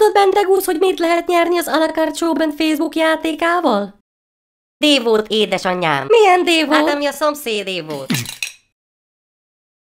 Tudod, Bendegúz, hogy mit lehet nyerni az Alakart Showband Facebook játékával? Dévót, édesanyám. Milyen dévót? Hát ami a szomszédé volt.